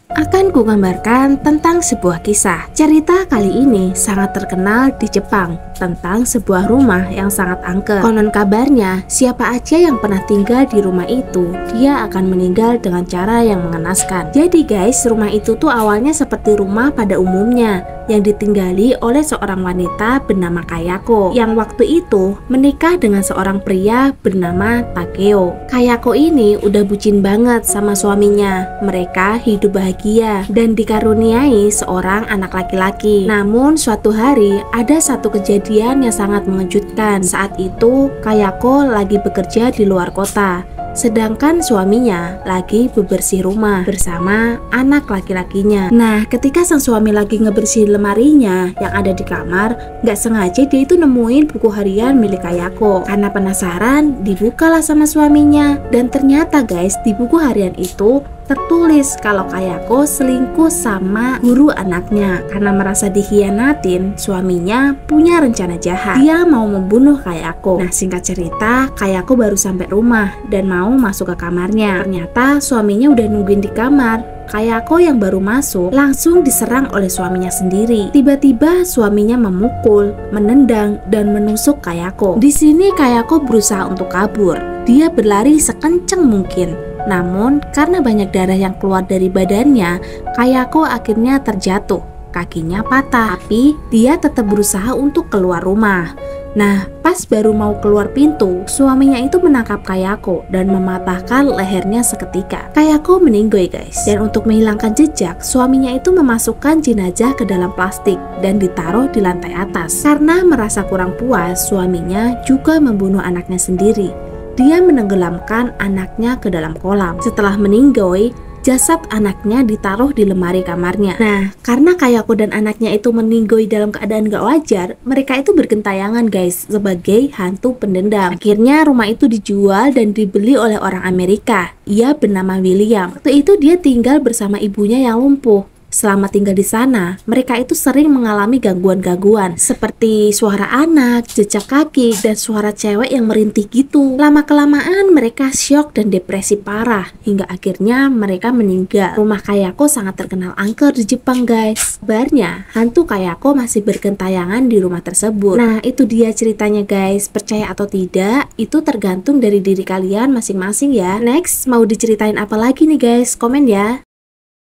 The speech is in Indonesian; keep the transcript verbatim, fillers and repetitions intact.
Akan kugambarkan tentang sebuah kisah. Cerita kali ini sangat terkenal di Jepang tentang sebuah rumah yang sangat angker. Konon kabarnya, siapa aja yang pernah tinggal di rumah itu, dia akan meninggal dengan cara yang mengenaskan. Jadi guys, rumah itu tuh awalnya seperti rumah pada umumnya yang ditinggali oleh seorang wanita bernama Kayako yang waktu itu menikah dengan seorang pria bernama Takeo. Kayako ini udah bucin banget sama suaminya. Mereka hidup bahagia dan dikaruniai seorang anak laki-laki. Namun suatu hari ada satu kejadian yang sangat mengejutkan. Saat itu Kayako lagi bekerja di luar kota, sedangkan suaminya lagi bebersih rumah bersama anak laki-lakinya. Nah, ketika sang suami lagi ngebersihin lemarinya yang ada di kamar, nggak sengaja dia itu nemuin buku harian milik Kayako. Karena penasaran, dibukalah sama suaminya, dan ternyata guys, di buku harian itu tertulis kalau Kayako selingkuh sama guru anaknya. Karena merasa dikhianatin, suaminya punya rencana jahat. Dia mau membunuh Kayako. Nah, singkat cerita, Kayako baru sampai rumah dan mau masuk ke kamarnya. Ternyata suaminya udah nungguin di kamar. Kayako yang baru masuk langsung diserang oleh suaminya sendiri. Tiba-tiba suaminya memukul, menendang, dan menusuk Kayako. Di sini Kayako berusaha untuk kabur. Dia berlari sekencang mungkin. Namun, karena banyak darah yang keluar dari badannya, Kayako akhirnya terjatuh. Kakinya patah, tapi dia tetap berusaha untuk keluar rumah. Nah, pas baru mau keluar pintu, suaminya itu menangkap Kayako dan mematahkan lehernya seketika. Kayako meninggoy guys. Dan untuk menghilangkan jejak, suaminya itu memasukkan jenazah ke dalam plastik dan ditaruh di lantai atas. Karena merasa kurang puas, suaminya juga membunuh anaknya sendiri. Dia menenggelamkan anaknya ke dalam kolam. Setelah meninggoy, jasad anaknya ditaruh di lemari kamarnya. Nah, karena Kayako dan anaknya itu meninggoy dalam keadaan gak wajar, mereka itu bergentayangan guys sebagai hantu pendendam. Akhirnya rumah itu dijual dan dibeli oleh orang Amerika. Ia bernama William. Waktu itu dia tinggal bersama ibunya yang lumpuh. Selama tinggal di sana, mereka itu sering mengalami gangguan-gangguan seperti suara anak, jejak kaki, dan suara cewek yang merintih gitu. Lama-kelamaan mereka syok dan depresi parah hingga akhirnya mereka meninggal. Rumah Kayako sangat terkenal angker di Jepang guys. Kabarnya hantu Kayako masih bergentayangan di rumah tersebut. Nah, itu dia ceritanya guys. Percaya atau tidak, itu tergantung dari diri kalian masing-masing ya. Next, mau diceritain apa lagi nih guys? Komen ya.